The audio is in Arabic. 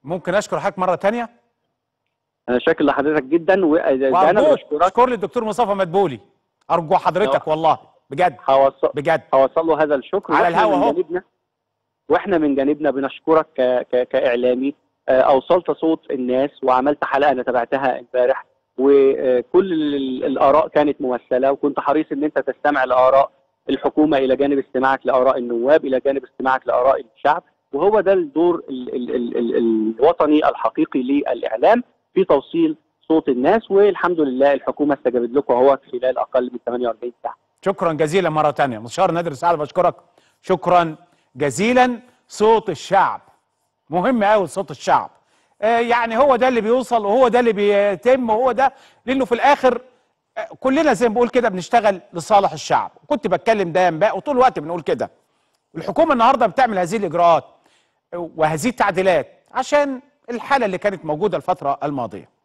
ممكن اشكر حضرتك مره ثانيه؟ انا شاكر لحضرتك جدا، وانا بشكرك. اشكر لي الدكتور مصطفى مدبولي، ارجو حضرتك والله بجد بجد هوصل له هذا الشكر على الهوا اهو. واحنا من جانبنا بنشكرك كاعلامي. اوصلت صوت الناس وعملت حلقه انا تابعتها امبارح، وكل الاراء كانت ممثله، وكنت حريص ان انت تستمع لاراء الحكومه الى جانب استماعك لاراء النواب الى جانب استماعك لاراء الشعب. وهو ده الدور الوطني الحقيقي للاعلام في توصيل صوت الناس، والحمد لله الحكومه استجابت لكم اهو خلال اقل من 48 ساعه. شكرا جزيلا مره ثانيه مستشار نادر سعد، بشكرك شكرا جزيلا. صوت الشعب مهم قوي، صوت الشعب يعني هو ده اللي بيوصل وهو ده اللي بيتم وهو ده، لانه في الاخر كلنا زي ما بقول كده بنشتغل لصالح الشعب. كنت بتكلم ده امبارح وطول الوقت بنقول كده. الحكومه النهارده بتعمل هذه الاجراءات وهذه التعديلات عشان الحاله اللي كانت موجوده الفتره الماضيه.